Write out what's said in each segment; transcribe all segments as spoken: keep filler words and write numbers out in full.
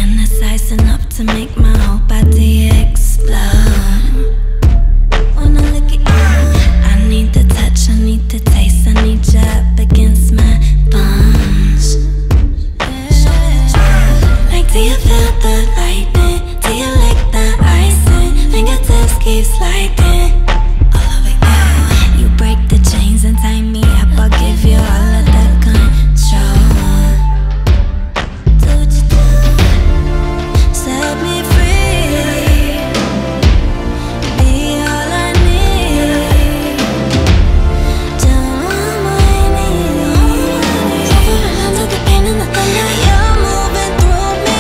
fantasizing up to make my whole body explode. When I look at you, I need the touch, I need the taste, I need you up against my bones. Like, do you feel the lightning? Do you like the icing? Fingertips keep sliding all over you. You break the chains and tie me up, I'll give you all of the control. Do what you do, set me free. Be all I need. Down on my knees. Over and under the pain and the thunder, you're moving through me.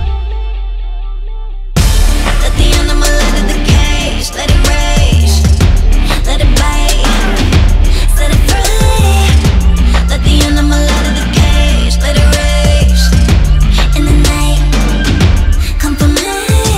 Let the animal out of the cage, let it rage, let it bite, set it free. Let the animal out of the cage, let it rage. In the night, come for me.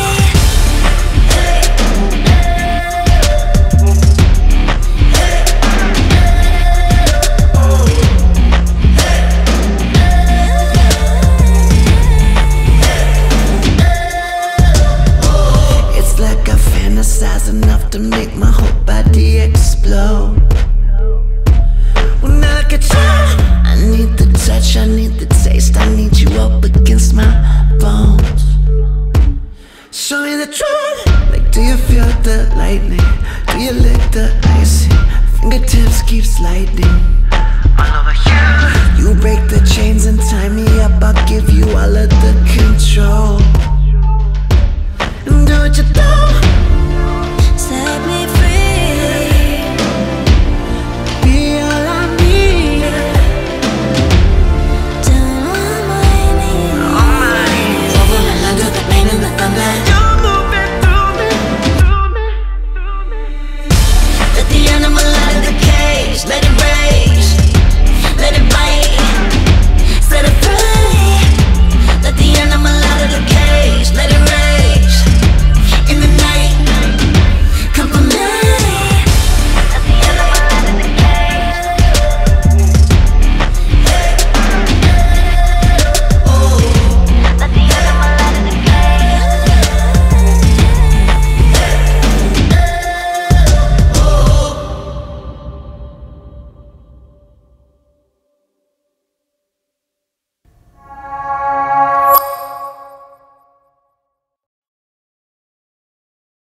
It's like I fantasize enough to make my whole body explode. When I look at you, I need the touch, I need the taste, I need you up against my bones. Show me the truth. Like, do you feel the lightning? Do you lick the icing? Fingertips keep sliding all over you. You break the chains and tie me up, I'll give you all of the control.